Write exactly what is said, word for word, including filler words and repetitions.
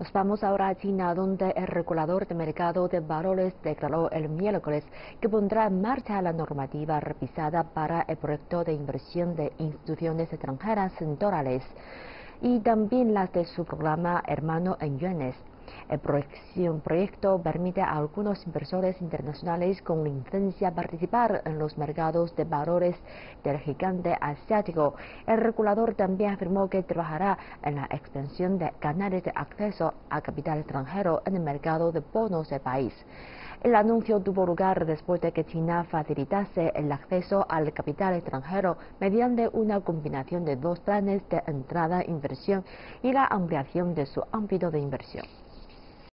Nos vamos ahora a China, donde el regulador de mercado de valores declaró el miércoles que pondrá en marcha la normativa revisada para el proyecto de inversión de instituciones extranjeras en dólares y también las de su programa hermano en yuanes. El proyecto permite a algunos inversores internacionales con licencia participar en los mercados de valores del gigante asiático. El regulador también afirmó que trabajará en la extensión de canales de acceso a capital extranjero en el mercado de bonos del país. El anuncio tuvo lugar después de que China facilitase el acceso al capital extranjero mediante una combinación de dos planes de entrada, inversión y la ampliación de su ámbito de inversión.